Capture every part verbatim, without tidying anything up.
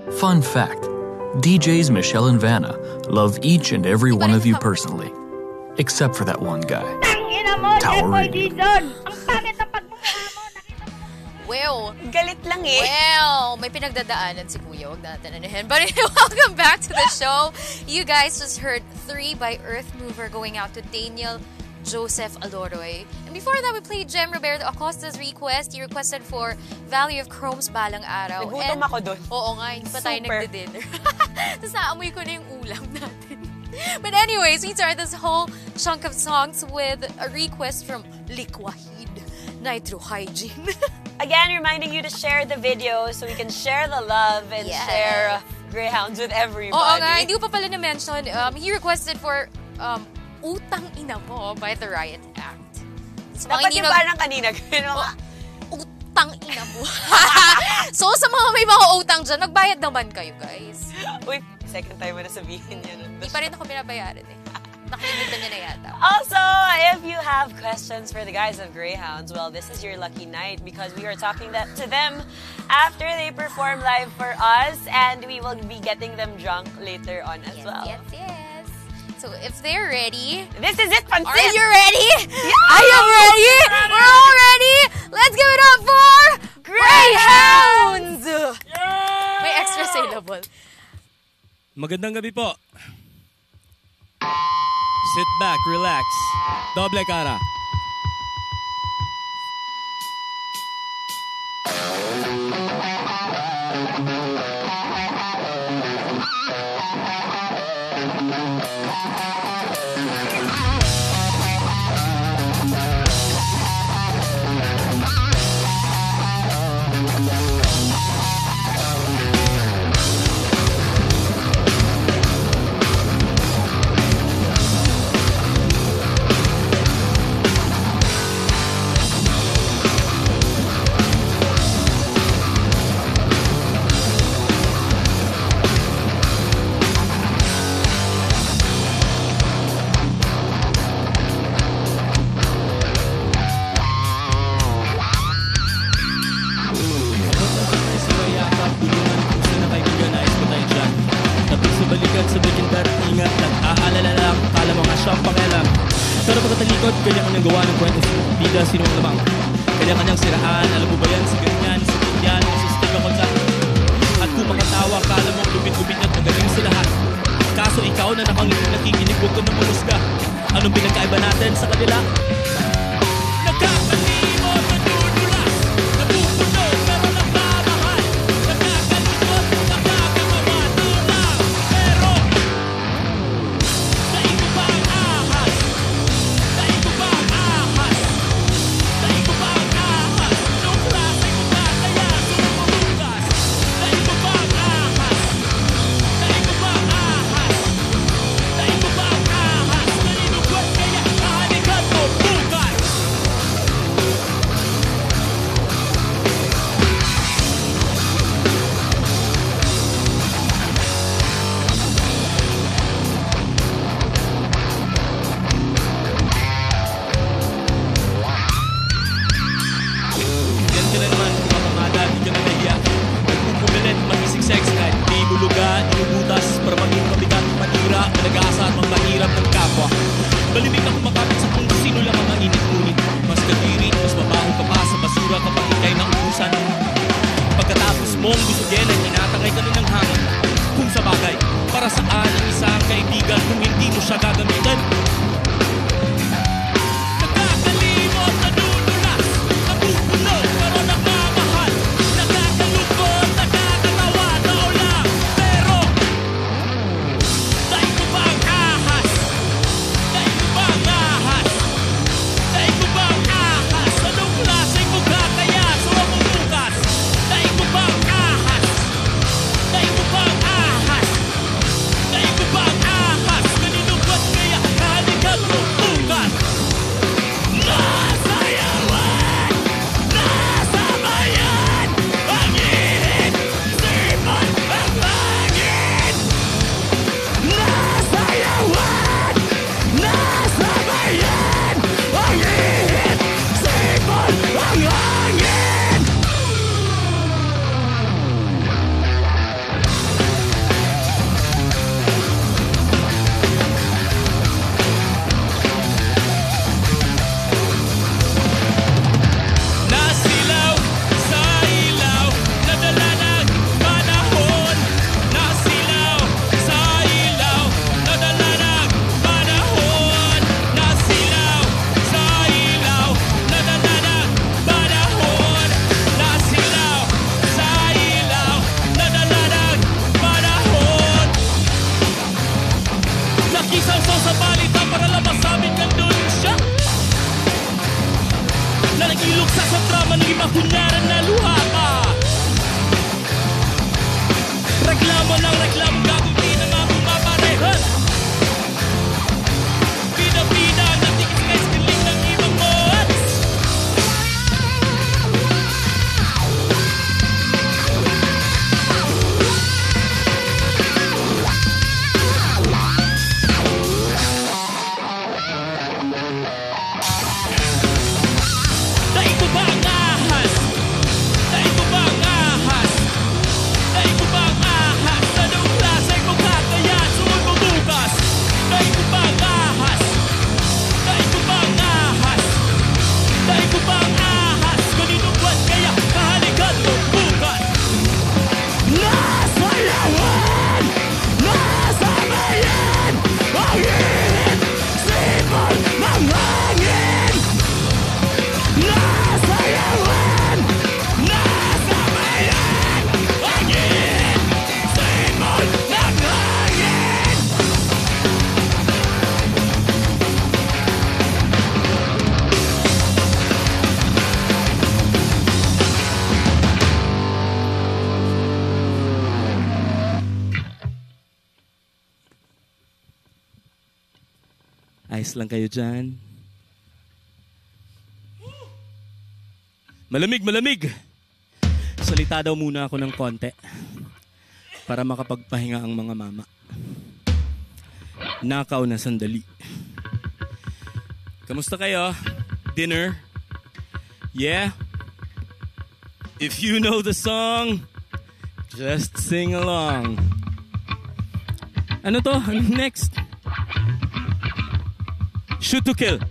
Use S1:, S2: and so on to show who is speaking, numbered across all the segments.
S1: Fun fact, D Js Michelle and Vanna love each and every one of you personally. Except for that one guy. Tower reading.
S2: Well,
S3: galit lang eh.
S2: Well, may pinagdadaanan si Kuya. Huwag natin anahin. But welcome back to the show. You guys just heard Three by Earth Mover going out to Daniel Joseph Aloroy. And before that, we played Jem Roberto Acosta's request. He requested for Valley of Chrome's Balang Araw.
S3: Nagutom
S2: And,
S3: ako doon.
S2: Oo nga, hindi pa tayo nagdi-dinner. Tapos naamoy ko na yung ulam natin. But anyways, we start this whole chunk of songs with a request from Liquahid, Nitro Hygiene.
S3: Again, reminding you to share the video so we can share the love and
S2: yes.
S3: share uh, Greyhounds with everybody.
S2: Oo nga, hindi ko pa pala na-mention. Um, he requested for um, Utang Ina Mo by the Riot Act.
S3: So, dapat yung parang kanina.
S2: Oh, utang ina mo. So, sa mga may mga utang dyan, nagbayad naman kayo, guys.
S3: Uy, second time mo na sabihin yan.
S2: Hindi pa rin ako binabayaran eh. Nakalimutan niya na yata.
S3: Also, if you have questions for the guys of Greyhounds, well, this is your lucky night because we are talking that to them after they perform live for us, and we will be getting them drunk later on as
S2: yes,
S3: well.
S2: Yes, yes. So if they're ready,
S3: this is it, Pansit!
S2: Are you ready?
S3: Yeah!
S2: I am ready! We're all ready! Let's give it up for Greyhounds! Yeah! May extra syllable.
S4: Magandang gabi po. Sit back, relax. Doble cara. Kanya-kanyang gawa ng kwento sa bida, sino ang lamang. Kanya-kanyang siraan, alam mo ba yan? Sa ganyan, sa ganyan, masustig ako dyan. At kung makatawa, kala mo lupit-lupit at magaling sa lahat. Kaso ikaw na nakangiti, nakikinig, huwag ka na mamusga. Anong pinagkaiba natin sa kanila? Nagkakalimot, nadudulas, napupuno, pero nagmamahal. Nagkakalungkot, nagkakamamatulak. Pero, sa ito ba ang ahas? Bukas Nagsasadrama ng iba kunyaran na luha ka. Reklamo ng reklamo gagawin ng mga pumaparehan. Bida-bida ang natikis kay skiling ng ibang mods. Dahil ko ba ang ahas? Dahil ko ba ang ahas? Dahil ko ba ang ahas? Anong klase ko kakaya suot mo bukas? Dahil ko ba ang ahas? Dahil ko ba ang ahas? Dahil ko ba ang ahas? Kaninong buwan kaya kahalikan mo bukas? Nasa yawan! Nasa bayan! Ang init! Sipon ng hangin! Nasa yawan! Nasa bayan! Ang init! Sipon ng hangin! Ayos lang kayo dyan. Malamig, malamig. Salita daw muna ako ng konti para makapagpahinga ang mga mama. Nakaw na sandali. Kamusta kayo? Dinner? Yeah? If you know the song, just sing along. Ano to? Ano next? Shoot to kill.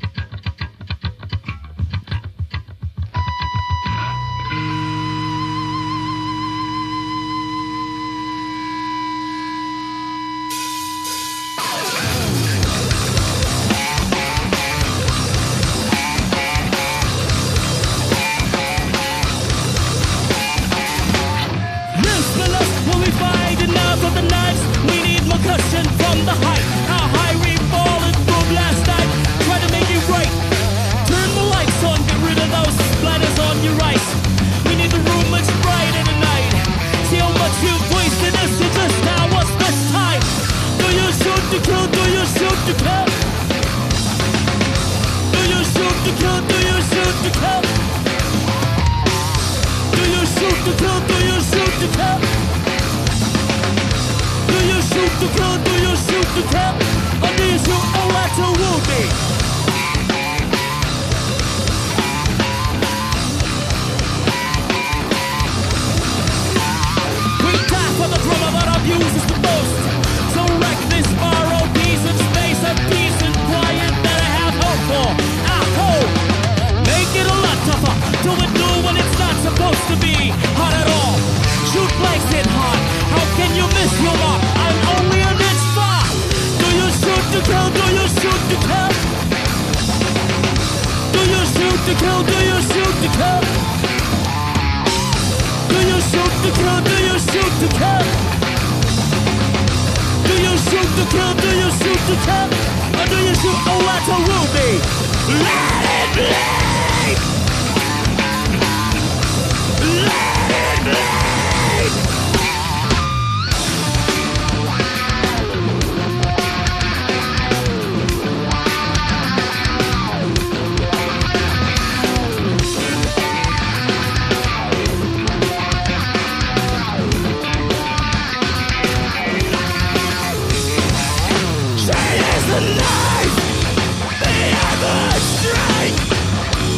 S4: Ruthless when we fight and out of the knives. We need more cushion from the height. How high we fallen from last night. Try to make it right. Turn the lights on, get rid of those splatters on your eyes. We need the room much brighter tonight. See how much you've wasted us. You just now what's this time? Do you shoot to kill? Do you shoot to kill? Do you shoot to kill? Do you shoot to kill? Do you shoot to kill? Do you shoot to kill? Do you shoot to kill? Do you shoot to kill? Or do you shoot a lateral wounding? We die for the drummer that abuses the most. So wreck this borrow piece of space, a peace and quiet that I have hope for. I hope. Make it a lot tougher. Do it new when it's not supposed to be hot at all. Shoot blanks hit hard. How can you miss your mark? I'm only an inch far. Do you shoot to kill? Do you shoot to kill? Do you shoot to kill? Do you shoot to kill? Do you shoot to kill? Do you shoot to kill? Do you shoot to kill? Do you shoot to kill? Or do you shoot a lateral ruby? Let it bleed! Let it bleed! She is the knife, the other strike.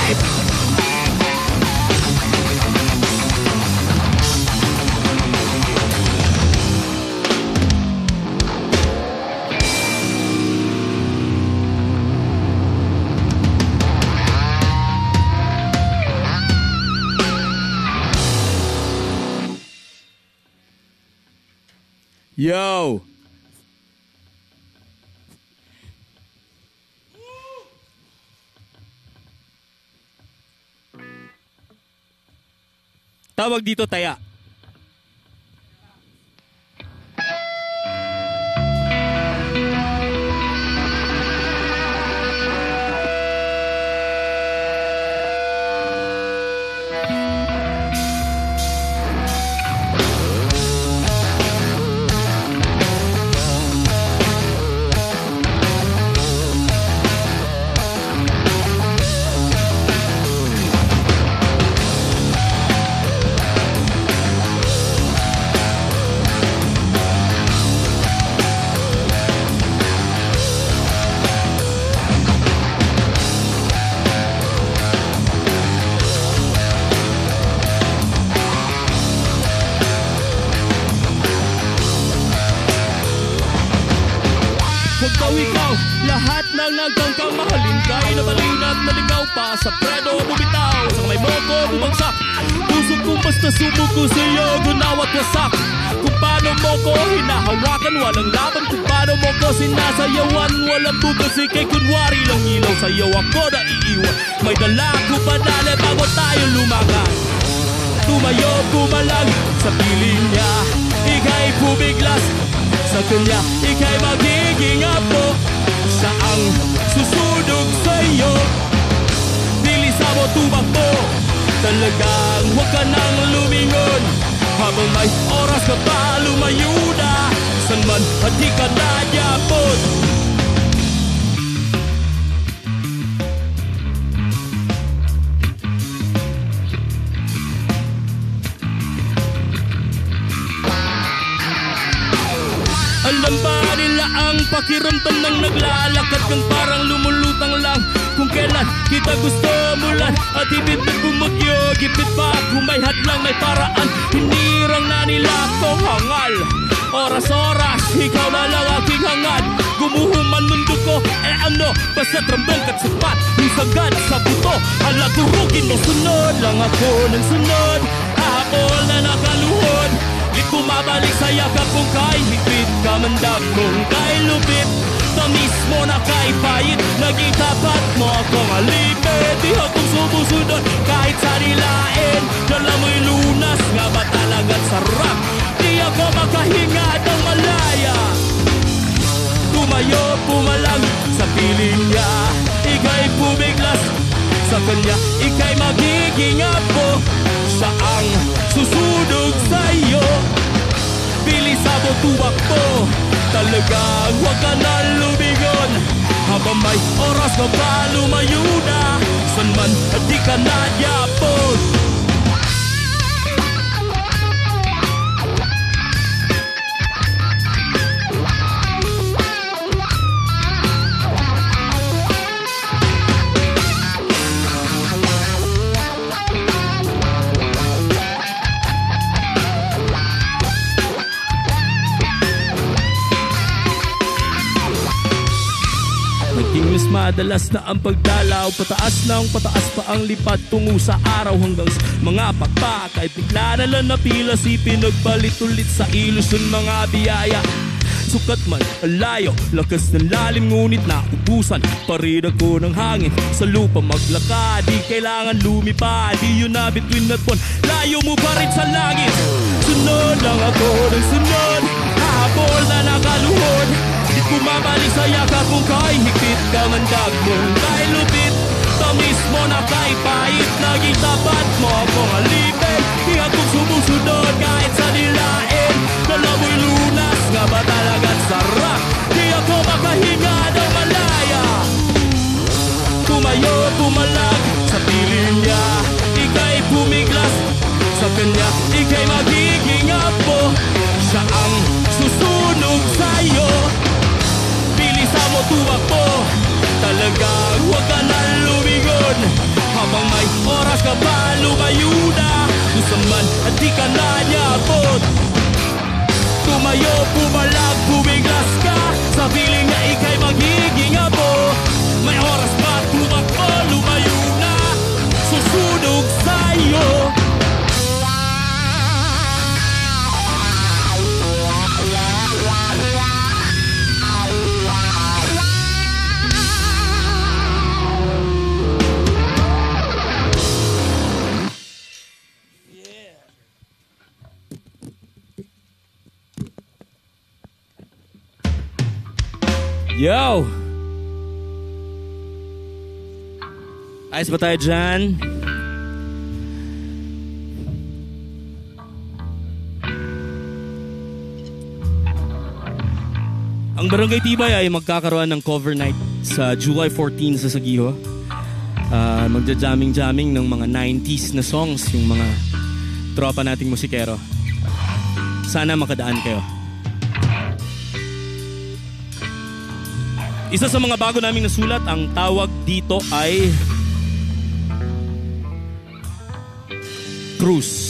S4: Yo! Tawag dito taya. Ikaw, lahat ng nagkangkang mahalin kay nabalin at naligaw pa sa predo bumitaw sa may moko bumagsak. Puso kong basta subok ko sa'yo gunawat wasak. Kung paano mo ko hinahawakan walang laban. Kung paano mo ko sinasayawan walang bukas. Ikay kunwari lang ilaw sa'yo ako na iiwan. May dala ko padali bago tayo lumakan. Tumayo pumalag sa piling niya. Ika'y pumiglas sa kanya, ika'y magiging apo. Siya ang susunog sa'yo. Bilisan mo tumakbo. Talagang huwag ka nang lumingon. Habang may oras ka pa lumayo na. San man at di ka nadyapot. Alam ba nila ang pakiramdam ng naglalakad kang parang lumulutang lang? Kung kailan kita gusto mulan at hipit at bumagyo, gipit pa kung may hadlang may paraan. Hinirang na nila ko hangal. Oras-oras, ikaw na lang aking hangad. Gumuhuman mundo ko, eh ano, basta't ramdam ka't sapat. Yung sagad sa buto, ala turugin mo. Sunod lang ako ng sunod, ahapol na nakaluhod. Di kumabalik sa yakap kung kay higpit. Kamandag kung kay lupit. Na mismo na kay payit. Naging tapat mo akong alipit. Di akong sumusunod kahit sa nilain. Dala mo'y lunas nga ba talaga't sarap. Di ako makahinga ng malaya. Tumayo pumalag sa piling niya. Ika'y pumiglas sa kanya. Ika'y magiging apo. Siya ang susunog sa'yo. Bilisan mo tumakbo. Talagang huwag ka na lumingon. Habang may oras ka pa lumayo na. San man at di ka nadyapot. Mas madalas na ang pagdalaw. Pataas ng pataas pa ang lipad tungo sa araw. Hanggang sa mga pakpak ay bigla na lang napila. Si pinagbalit ulit sa ilusyon mga biyaya. Sukat man ang layo, lakas ng lalim ngunit naubusan pa rin ako ng hangin. Sa lupa maglakad, di kailangan lumipad. Di yun na between at bon, layo mo pa rin sa langit. Sunod lang ako ng sunod, habol na nakaluhod. Di kumabalik sa yakap mong kay higpit. Kamandag mong kay lupit. Ito mismo na kay pahit. Naging tapat mo akong alipin. Di akong sumusunod kahit sa nilain. Dala mo'y lunas nga ba talaga't sarap. Di ako makahinga ng malaya. Tumayo pumalag sa piling niya. Ika'y pumiglas sa kanya. Ika'y magiging apo. Siya ang susunog sa'yo. Bilisan mo tumakbo. Talagang huwag ka na lumingon. Habang ka pa, lumayo na. Kung saan man at di ka na niabot, tumayo, pumalag, bumiglas ka sa piling na ika'y magiging abo. May oras pa, tumakbo, lumayo na, susunog sa'yo. Yo! Ayos ba tayo dyan? Ang Barangay Tibay ay magkakaroon ng cover night sa July fourteenth sa Saguiho. Uh, Magja-jamming-jamming ng mga nineties na songs yung mga tropa nating musikero. Sana makadaan kayo. Isa sa mga bago naming nasulat, ang tawag dito ay Cruz.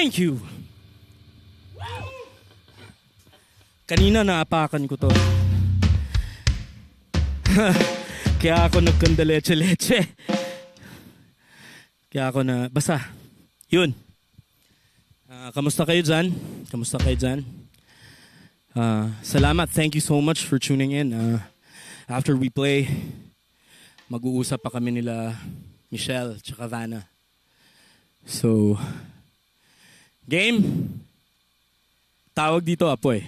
S4: Thank you! Kanina naapakan ko to. Kaya ako nagkanda leche-leche. Kaya ako na, basta, yun. Uh, kamusta kayo dyan? Kamusta kayo dyan? Uh, salamat, thank you so much for tuning in. Uh, after we play, mag-uusap pa kami nila Michelle tsaka Vanna. So, game? Tawag dito, Apoy.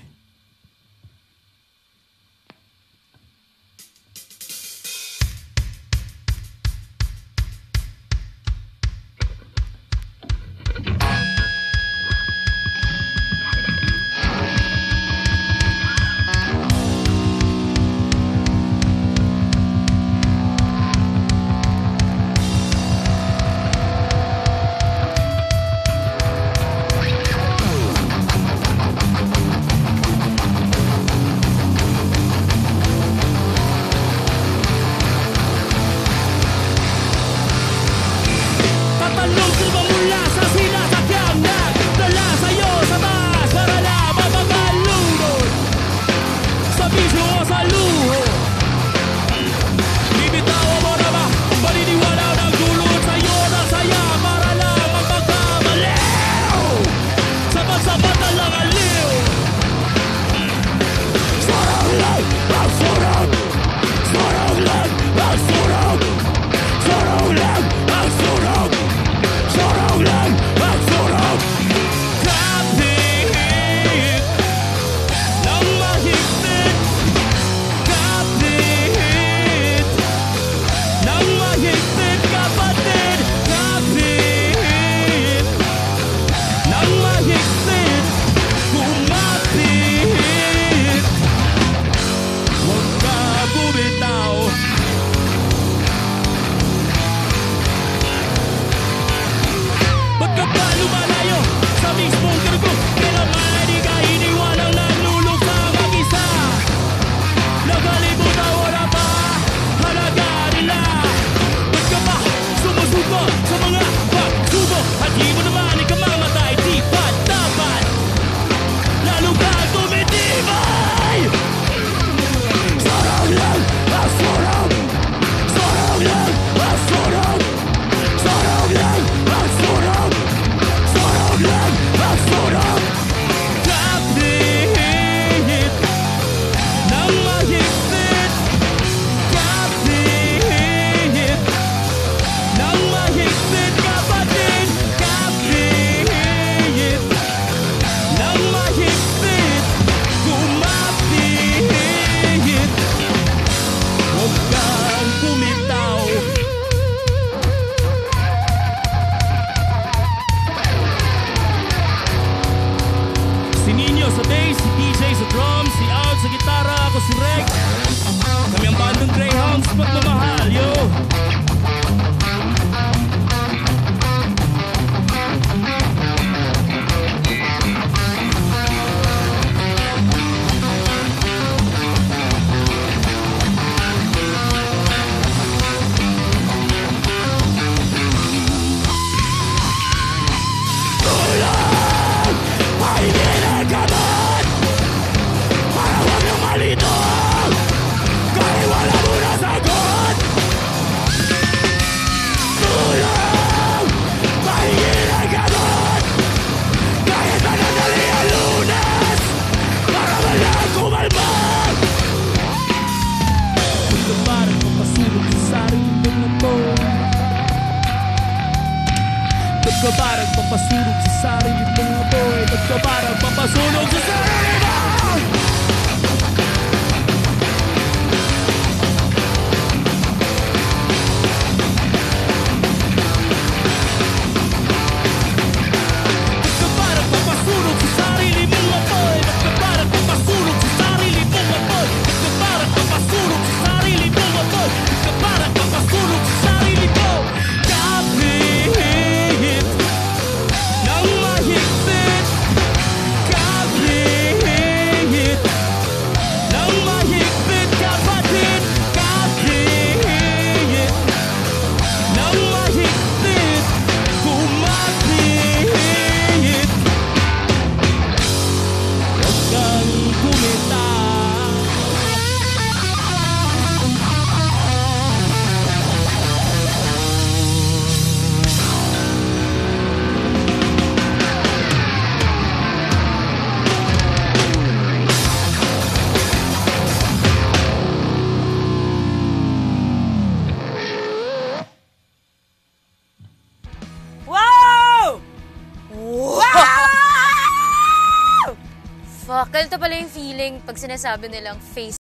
S5: Nagkabarang papasunog sa sarili mga boy. Nagkabarang papasunog sa sarili mo. Nagkabarang papasunog sa sarili mga boy. Nagkabarang papasunog sa sarili mga boy. Nagkabarang papasunog sa sarili mga boy. Nagkabarang papasunog sa sarili mo. Kapit ng mahigpit, kapit
S2: Ganito pala yung feeling pag sinasabi nilang face